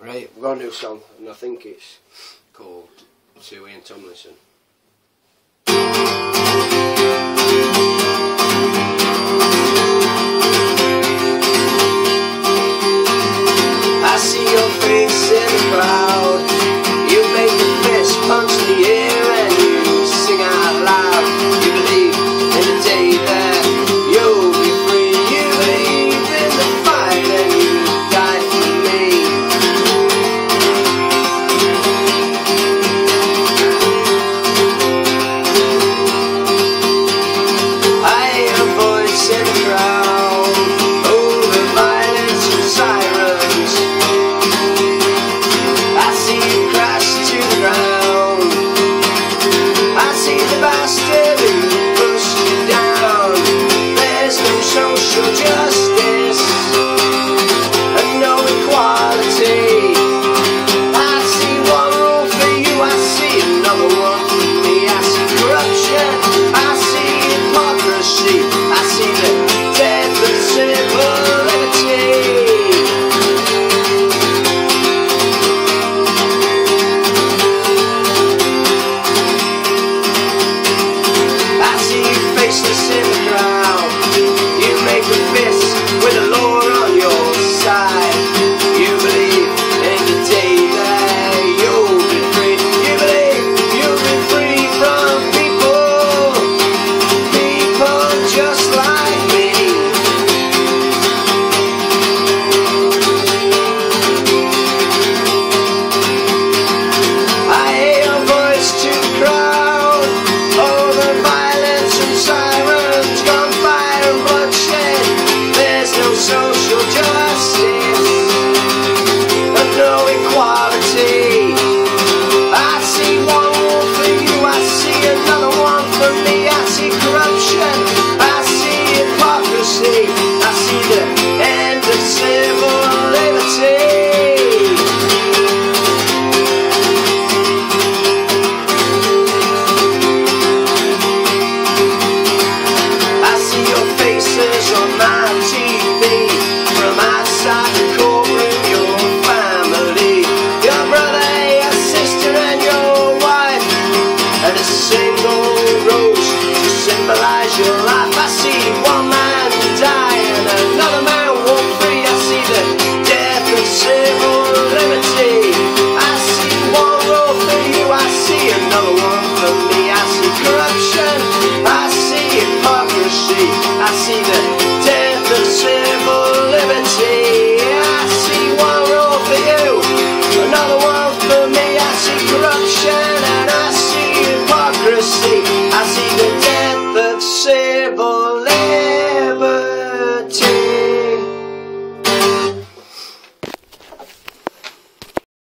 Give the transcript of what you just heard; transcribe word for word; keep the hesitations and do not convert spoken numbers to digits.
Right, we're going to do a song, and I think it's called To Ian Tomlinson. I see your face in the crowd. You make a fist punch in the air and you sing out loud. You believe in the day that you'll be free. You believe in the fight and you die for me. I hear a voice in the crowd over violence and sirens. I see you crash to the ground. I see the bastard who pushed you down. There's no social justice and no equality. I see one rule for you, I see another one for me. I see corruption, I see hypocrisy, I see the death of civil liberty. I see you faceless in the crowd. You make a fist with the law on your side. You believe in the day that you'll be free. You believe you'll be free from people, people just like me. I hear your voice to the crowd. Oh, the violence and sirens, gunfire and bloodshed. There's no social justice and no equality. I see one rule for you, I see another one for me. I see corruption, I see hypocrisy, I see the end of civil liberty. I see your faces on my T V from outside the courtroom. Your family, your brother, your sister and your wife, and a single rose to symbolize your life. I see one man die and another man walk free. I see the death of civil liberty. I see one rule for you, I see another one for me. I see corruption, I see hypocrisy, I see the death of civil